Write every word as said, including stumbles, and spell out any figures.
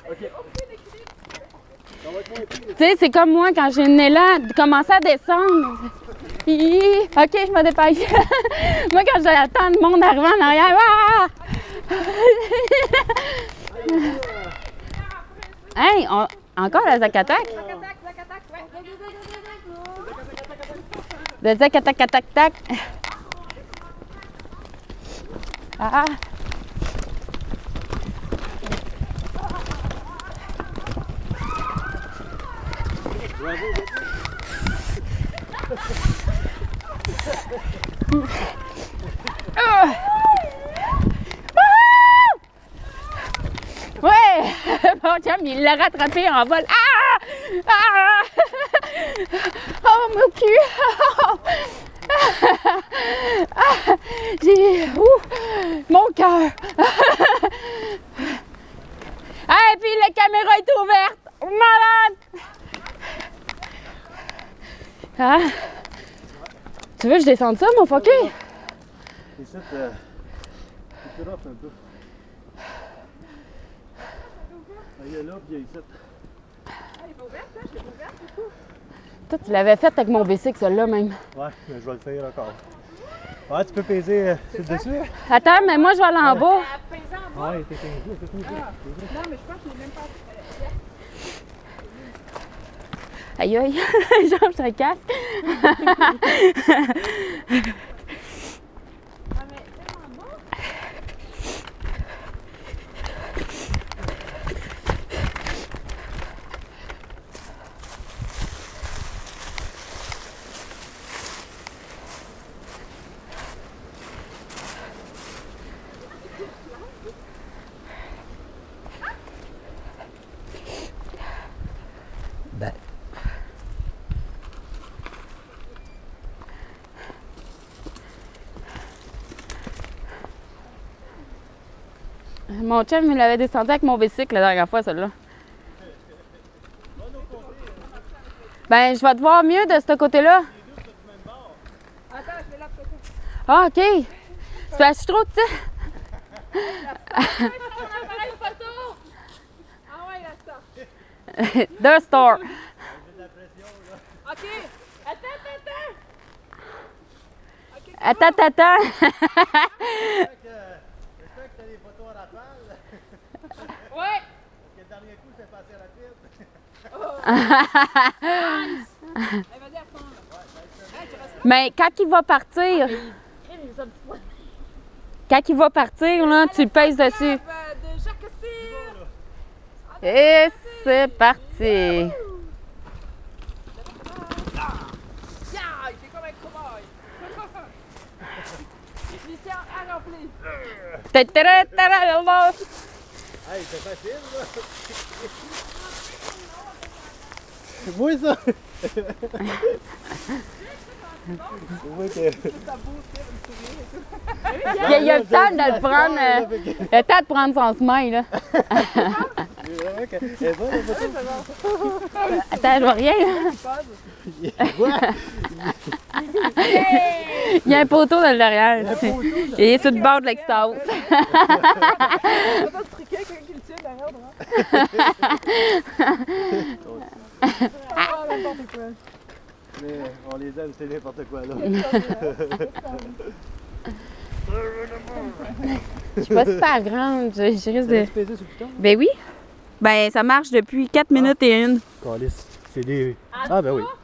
Ok. Tu sais, c'est comme moi quand j'ai une élan de commencer à descendre. Hi, ok, je me dépêche. Moi, quand j'attends le monde arriver en arrière. Ah! Hey, on, encore la Zac-Attack? Le Zac-Attack-Attack-Tac. Ah! Ah! Ouais! Mon chum, il l'a rattrapé en vol. Ah! Ah! Oh, mon cul! Ah! J'ai... Ouh! Mon cœur! Ah, et puis la caméra est ouverte! Malade! Ah! Tu veux que je descende ça, mon fucké? Ici, euh, c'est rough un peu. Il est là, puis il est ici. Ah, il est ouvert, ça? Je l'ai ouvert, du coup. Toi, tu l'avais fait avec mon bicycle, celle-là, même. Ouais, mais je vais le faire encore. Ouais, tu peux peser euh, sur le dessus? Attends, mais moi, je vais aller en bas. À peser en bas? Ouais, il était quinze jours, c'est tout. Ah. Non, mais je pense que je l'ai même pas. Aïe, aïe, genre, je un casque. Ah, mais tellement bas. Ben. Mon chum, il l'avait descendu avec mon bicycle la dernière fois, celle-là. Ben, je vais te voir mieux de ce côté-là. Attends, je vais là pour toi. Ah, OK. C'est parce que je trouve, tu sais. Appareil photo! Ah ouais, là, ça. The store. OK. Attends, attends, attends. OK. Attends, attends, attends. J'espère que tu as des photos à rafale. Ouais. Parce que le dernier coup, c'est passé rapide. Nice. Hey, vas-y, à fond, là. Hey, tu restes là? Mais quand il va partir, Il nous a dit quoi? quand il va partir, là, tu pèses dessus. De Jacques Cyr. Et c'est parti. Yeah, il fait comme un cow-boy. Mission accomplie. Ta-ta-ra-ta-ra-ra-ra. Hey, c'est facile, là. C'est moi, ça. C'est moi que... Ça bouge, faire une sourire et tout. Il y a, il y a le temps de le prendre. euh, il y a le temps de prendre son smile, là. C'est vraiment que... Elle est bonne, la photo. Attends, je vois rien. Ouais. Il y a un poteau dans le derrière. Il est sur le bord de l'extase. On va pas se triquer quelqu'un qui le tient derrière, droit. Ah, n'importe quoi. Mais on les aime, c'est n'importe quoi, là. Je suis pas super grande. Je, je risque de. Tu peser sur le piton? Ben oui. Ben, ça marche depuis quatre minutes et une. Calice. C'est des... Ah, ben oui.